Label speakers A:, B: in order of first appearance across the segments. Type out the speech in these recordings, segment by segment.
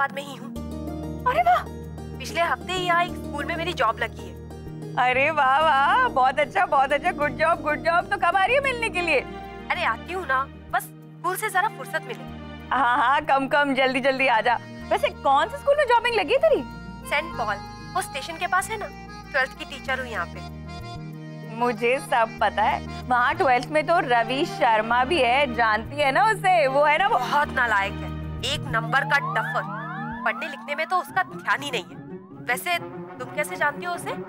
A: इलाहाबाद में ही हूँ। अरे वाह, पिछले हफ्ते ही यहाँ एक स्कूल में मेरी जॉब लगी है।
B: अरे वाह वाह, बहुत अच्छा, गुड जॉब गुड जॉब। तो कब आ रही है मिलने के लिए?
A: अरे आती हूँ ना, बस स्कूल से जरा फुर्सत मिले।
B: हाँ, कम जल्दी आ जा। वैसे कौन से स्कूल में जॉबिंग लगी है तेरी?
A: सेंट पॉल, वो स्टेशन के पास है ना। 12th की टीचर हूँ यहाँ पे।
B: मुझे सब पता है, वहाँ 12th में तो रवि शर्मा भी है, जानती है ना उसे? वो है ना, वो
A: बहुत नालायक है, एक नंबर का डफर। पढ़ने लिखने में तो उसका ध्यान ही नहीं है। वैसे तुम कैसे जानती हो उसे?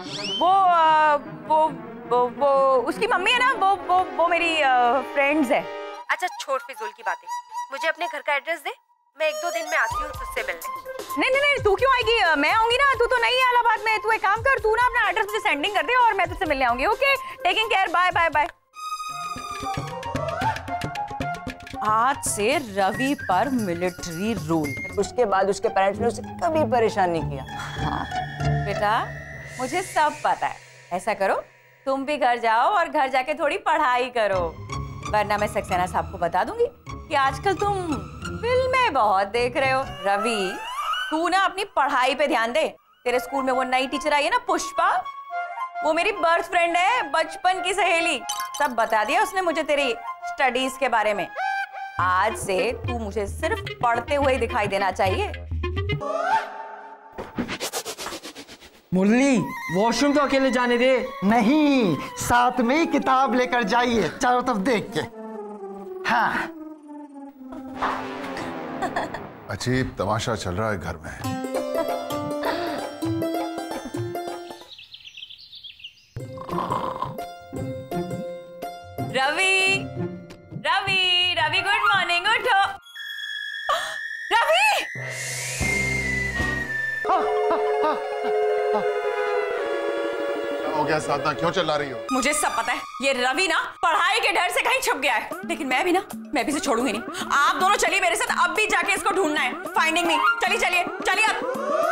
B: वो उसकी मम्मी है ना, वो मेरी फ्रेंड्स है।
A: अच्छा छोड़ फिजूल की बातें, मुझे अपने घर का एड्रेस दे, मैं 1-2 दिन में आती हूँ तुझसे मिलने।
B: नहीं, तू क्यों आएगी? मैं आऊंगी ना, तू तो नहीं है इलाहाबाद में। तू एक काम कर, तू ना अपना एड्रेस मुझे सेंडिंग कर दे और मैं तुझसे मिलने आऊंगी। Okay, taking care, bye. आज से रवि पर मिलिट्री रूल।
C: उसके बाद उसके पेरेंट्स ने उसे कभी परेशान नहीं किया।
B: हाँ बेटा, मुझे सब पता है। ऐसा करो, तुम भी घर जाओ और घर जाके थोड़ी पढ़ाई करो, वरना मैं सक्सेना साहब को बता दूंगी कि आजकल तुम फिल्में बहुत देख रहे हो। रवि, तू ना अपनी पढ़ाई पे ध्यान दे। तेरे स्कूल में वो नई टीचर आई है ना, पुष्पा, वो मेरी बर्थ फ्रेंड है, बचपन की सहेली। सब बता दिया उसने मुझे तेरी स्टडीज के बारे में। आज से तू मुझे सिर्फ पढ़ते हुए दिखाई देना चाहिए।
D: मुरली, वॉशरूम तो अकेले जाने दे।
E: नहीं, साथ में ही किताब लेकर जाइए, चारों तरफ देख के। हाँ।
F: अजीब तमाशा चल रहा है घर में।
B: Ravi, good morning. उठो रवि।
F: क्या हो गया साधना, क्यों चिल्ला रही हो?
B: मुझे सब पता है, ये रवि ना पढ़ाई के डर से कहीं छुप गया है, लेकिन मैं भी इसे छोड़ूंगी नहीं। आप दोनों चलिए मेरे साथ, अब भी जाके इसको ढूंढना है। Finding me. चलिए अब।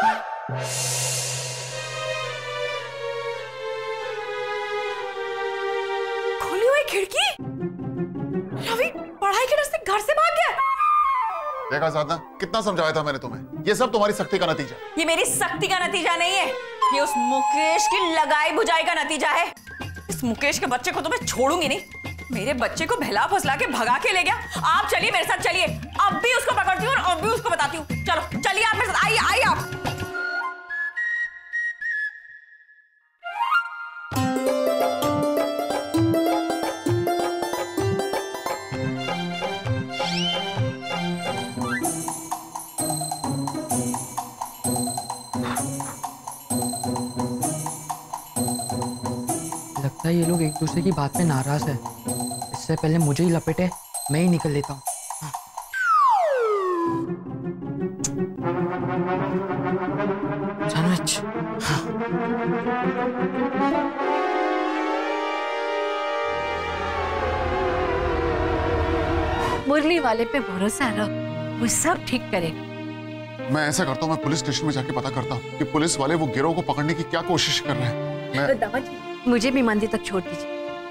B: खुली हुई खिड़की। रवि पढ़ाई के डर से घर से भाग गया।
F: देखा साधना, कितना समझाया था मैंने तुम्हें, ये सब तुम्हारी सख्ती का नतीजा।
B: ये मेरी सख्ती का नतीजा नहीं है, ये उस मुकेश की लगाई बुझाई का नतीजा है। इस मुकेश के बच्चे को तो मैं छोड़ूंगी नहीं। मेरे बच्चे को बहला फुसला के भगा के ले गया। आप चलिए मेरे साथ, चलिए। अब भी उसको पकड़ती हूँ और अब भी उसको बताती हूँ। चलो चलिए आप मेरे साथ, आइए आप।
D: लगता है ये लोग एक दूसरे की बात में नाराज है। इससे पहले मुझे ही लपेटे, मैं ही निकल लेता हूँ। सैंडविच।
A: मुरली वाले पे भरोसा रख, वो सब ठीक करेगा।
F: मैं ऐसा करता हूँ, मैं पुलिस स्टेशन में जाके पता करता हूँ कि पुलिस वाले वो गिरोह को पकड़ने की क्या कोशिश कर रहे हैं।
A: तो दामाजी, मुझे भी मंदिर तक छोड़ दीजिए।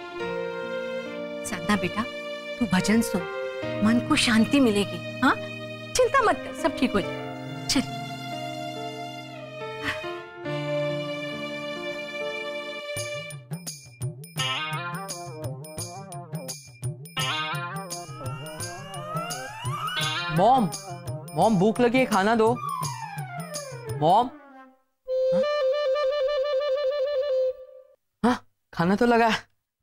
A: साधना बेटा, तू भजन सुन, मन को शांति मिलेगी। हाँ, चिंता मत कर, सब ठीक हो जाएगा। चल।
D: मॉम, भूख लगी है, खाना दो। मॉम, हाँ, खाना तो लगा है।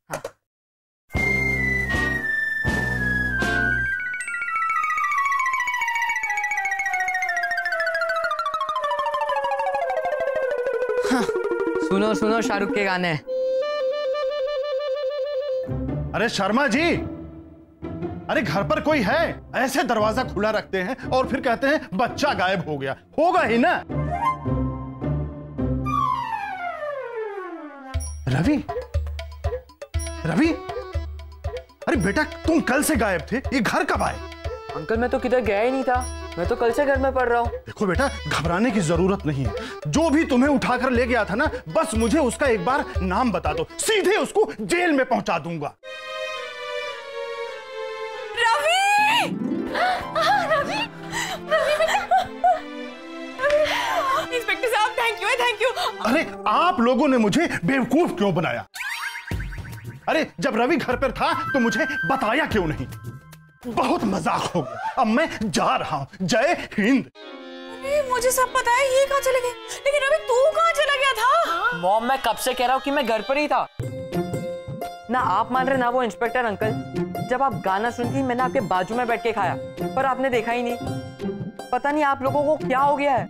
D: हाँ, सुनो शाहरुख के गाने।
E: अरे शर्मा जी, अरे घर पर कोई है? ऐसे दरवाजा खुला रखते हैं और फिर कहते हैं बच्चा गायब हो गया। होगा ही ना। रवि, अरे बेटा, तुम कल से गायब थे, ये घर कब आए?
D: अंकल, मैं तो किधर गया ही नहीं था, मैं तो कल से घर में पढ़ रहा हूँ।
E: देखो बेटा, घबराने की जरूरत नहीं है। जो भी तुम्हें उठाकर ले गया था ना, बस मुझे उसका एक बार नाम बता दो, सीधे उसको जेल में पहुंचा दूंगा।
B: Thank you.
E: अरे आप लोगों ने मुझे बेवकूफ क्यों बनाया? अरे जब रवि घर पर था तो मुझे बताया क्यों नहीं? बहुत मजाक हो गया, अब मैं जा रहा हूँ। जय हिंद।
B: मुझे सब पता है ये कहाँ चले गए, लेकिन रवि तू कहाँ चला गया था?
G: मॉम मैं कब से कह रहा हूँ कि मैं घर पर ही था। ना आप मान रहे ना वो इंस्पेक्टर अंकल। जब आप गाना सुनती थी मैंने आपके बाजू में बैठ के खाया, पर आपने देखा ही नहीं। पता नहीं आप लोगों को क्या हो गया है।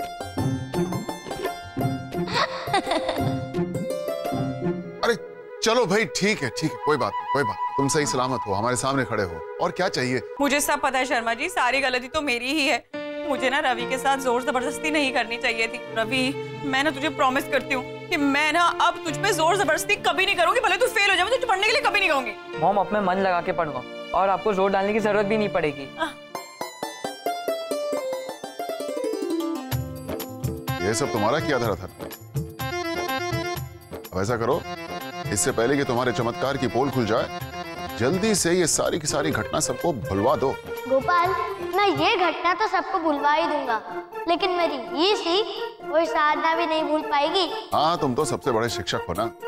F: अरे चलो भाई, ठीक है कोई बात नहीं, कोई बात नहीं। तुम सही सलामत हो, हमारे सामने खड़े हो, और क्या चाहिए?
B: मुझे सब पता है शर्मा जी, सारी गलती तो मेरी ही है। मुझे ना रवि के साथ जोर जबरदस्ती नहीं करनी चाहिए थी। रवि मैं ना तुझे प्रॉमिस करती हूँ कि मैं ना अब तुझ पे जोर जबरदस्ती कभी नहीं करूंगी, भले तू फेल हो जाए, मैं तुझे पढ़ने के लिए कभी नहीं कहूंगी।
G: मॉम अब मैं मन लगा के पढ़ूंगा और आपको जोर डालने की जरूरत भी नहीं पड़ेगी।
F: ये सब तुम्हारा किया धरा था। अब ऐसा करो, इससे पहले कि तुम्हारे चमत्कार की पोल खुल जाए, जल्दी से ये सारी की सारी घटना सबको भुलवा दो।
H: गोपाल, मैं ये घटना तो सबको भुलवा ही दूंगा, लेकिन मेरी ये सीख कोई साधना भी नहीं भूल पाएगी।
F: हाँ, तुम तो सबसे बड़े शिक्षक हो ना।